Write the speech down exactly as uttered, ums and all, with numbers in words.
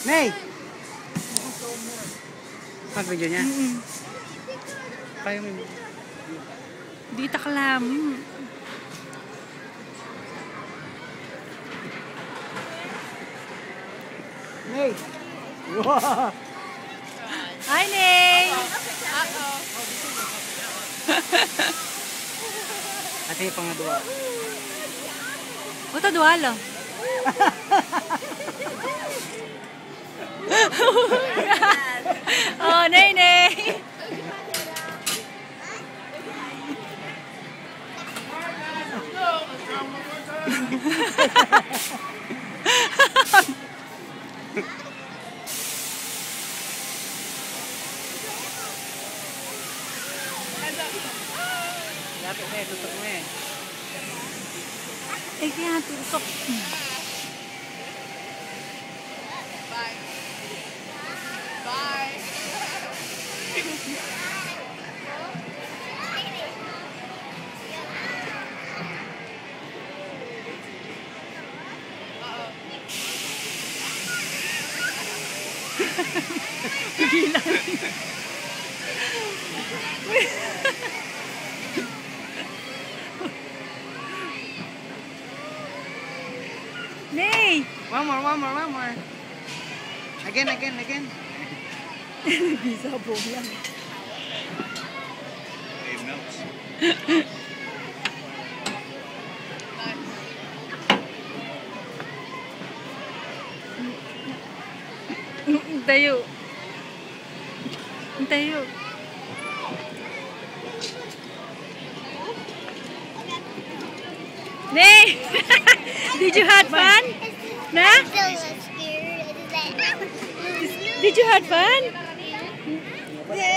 Nay! Mag-video niya? Mm -mm. Kaya mo yun. Di taklam. Nay! Wow! Hi, Nay! Ate yung pangadua. Ito dua lang. Oh, Nay, Nay! Lapit na eh, tutok mo eh. Eh, kaya tutok. Bye. Bye. Gila. Nay! One more, one more, one more. Again, again, again. Bisa po lang. It melts. Tayo. Tayo. Nay! Did you have fun? Na? So scared. Did you have fun?